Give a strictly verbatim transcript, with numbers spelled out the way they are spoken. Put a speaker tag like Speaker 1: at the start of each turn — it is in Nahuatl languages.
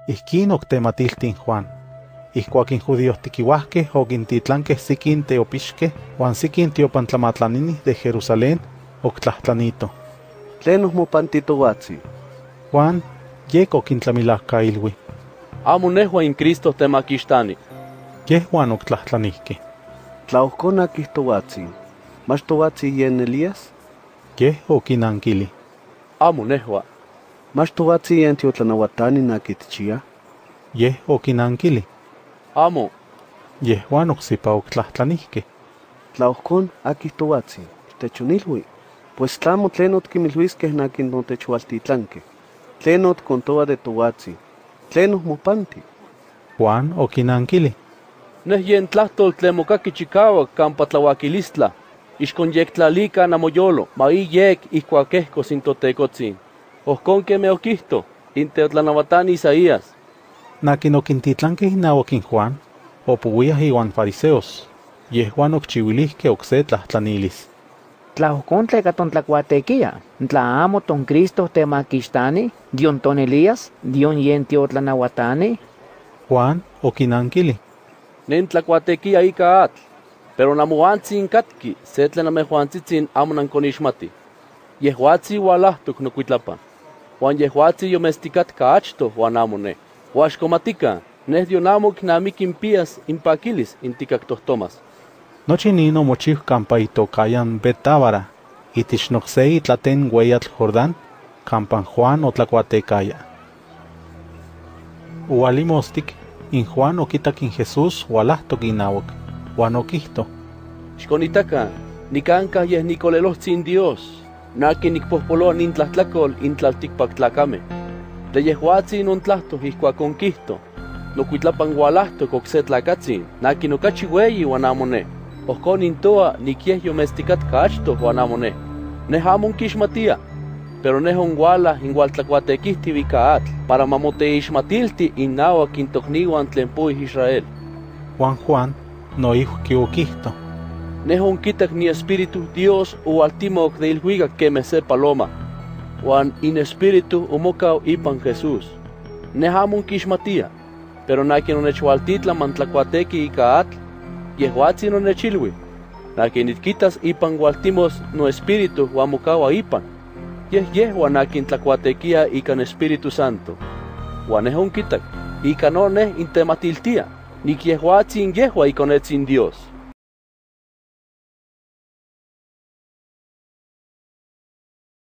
Speaker 1: Ihquin octematiltin Juan. Ihcuaquin judíos tiquihuasqueh oquintitlanqueh siquin teopixqueh huan siquin tiopantlamatlanini de Jerusalén octlahtlanito.
Speaker 2: ¿Tlenos mopantitohuatzi?
Speaker 1: Juan yec oquintlamilahcailui.
Speaker 3: Amo nehua in Cristo temaquixtani.
Speaker 1: Yeh Juan octlahtlanihqueh.
Speaker 2: Tlaohcona quihtohuatzi, ¿mach tohuatzi yen Elías?
Speaker 1: Yeh oquinanquili.
Speaker 3: Amo nehua.
Speaker 2: ¿Mach tohuatzi yen tiotlanahuatani nakitchia?
Speaker 1: Yeh oquinanquili.
Speaker 3: Amo.
Speaker 1: Yeh Juan ocsipa octlahtlanihqueh.
Speaker 2: Tlaohcon aquihtohuatzi, techonilui, pues tlamo tlenot quimilhuisqueh naquin notechualtitlanqueh. Tlenot contoa de tohuatzi, tlenos mopanti.
Speaker 1: Juan oquinanquili.
Speaker 3: Neh yen tlahtol tlemocaqui chicauac campa tlauaquilistla. Ixcon yec tlalica namoyolo, ma i yec ihcuaquehcos in totecotzin. Ohcon que me oquihto, in teotlanahuatani Isaías.
Speaker 1: Naquin oquintitlanqueh inauac Juan, opuiah iuan fariseos. Yeh Juan occhiuilihqueh ocse tlahtlanilis.
Speaker 4: Tlaohcon tleca tontlacuatequia, tla amo ton Cristo temaquixtani, dion ton Elías, dion yen tiotlanahuatani.
Speaker 1: Juan oquinanquili.
Speaker 3: Nen tlacuatequia ica atl, pero namoantzin catqui, se tlen amehuantzitzin amo nanconixmati. Yehuatzi ualahtoc nocuitlapan. Juan yehuatzi yomesticatca achto Juan amo ne. Huaxcomatica, neh dion amo quinamiquin pías impaquilis inticactohtomas.
Speaker 1: Nochi nin omochiu campa itocayan Betábara, itich nocsei itlaten ueyatl Jordán, campan Juan otlacuatecaya. Ualimostic, in Juan oquitac in Jesús ualahtoc inauac, Juan oquihto.
Speaker 3: Xconitaca, nicanca yeh nicolelohtzin Dios, naqui nicpohpoloa nin tlahtlacol in tlalticpactlacame. De yehuatzi non tlahtoh ihcuacon quihto, nocuitlapan ualahtoc ocse tlacatzin, naqui nocachi ueyi uan amo ne. Ohcon intoa niquieh yomesticatca achto uan amo ne. Neh amo onquixmatia, pero neh onguala ingualtlacuatequihtiu ica atl, para mamoteixmatilti innauac in tocniuan tlen puih Israel.
Speaker 1: Juan Juan noiuhqui oquihto.
Speaker 3: Neh onquitac ni espíritu Dios ualtimoc de ilhuicac quemeh se paloma, uan in espíritu omocau ipan Jesús. Neh amo onquixmatia, pero naquin onechualtitla mantlacuatequi ica atl, yehuatzin onechilui, naquin itquitas ipan ualtimos no espíritu uan mocaua ipan. Yeh yehua naquin tlacuatequia ica n Espíritu Santo. Uan neh onquitac, ica no neh intematiltia, nic yehuatzin yehua iconetzin Dios.